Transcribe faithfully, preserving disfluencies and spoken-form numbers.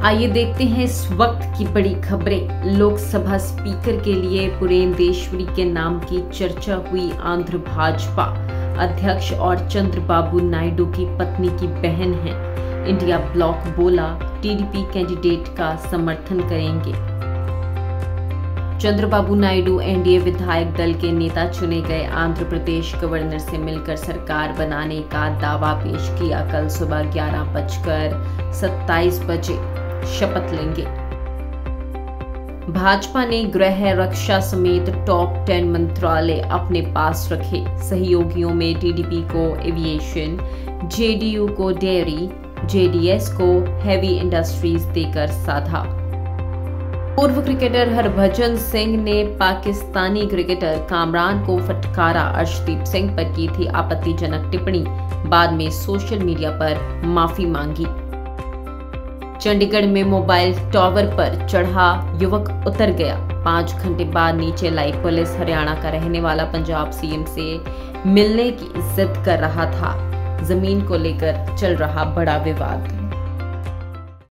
आइए देखते हैं इस वक्त की बड़ी खबरें। लोकसभा स्पीकर के लिए पुरेंदेश्वरी के नाम की चर्चा हुई। आंध्र भाजपा अध्यक्ष और चंद्रबाबू नायडू की पत्नी की बहन है। इंडिया ब्लॉक बोला टीडीपी कैंडिडेट का समर्थन करेंगे। चंद्रबाबू नायडू एनडीए विधायक दल के नेता चुने गए। आंध्र प्रदेश गवर्नर से मिलकर सरकार बनाने का दावा पेश किया। कल सुबह ग्यारह बजकर सत्ताईस बजे शपथ लेंगे। भाजपा ने गृह, रक्षा समेत टॉप टेन मंत्रालय अपने पास रखे। सहयोगियों में टीडीपी को एविएशन, जेडीयू को डेयरी, जेडीएस को हेवी इंडस्ट्रीज देकर साधा। पूर्व क्रिकेटर हरभजन सिंह ने पाकिस्तानी क्रिकेटर कामरान को फटकारा। अर्शदीप सिंह पर की थी आपत्तिजनक टिप्पणी, बाद में सोशल मीडिया पर माफी मांगी। चंडीगढ़ में मोबाइल टावर पर चढ़ा युवक उतर गया। पांच घंटे बाद नीचे लाई पुलिस। हरियाणा का रहने वाला पंजाब सीएम से मिलने की जिद कर रहा था। जमीन को लेकर चल रहा बड़ा विवाद।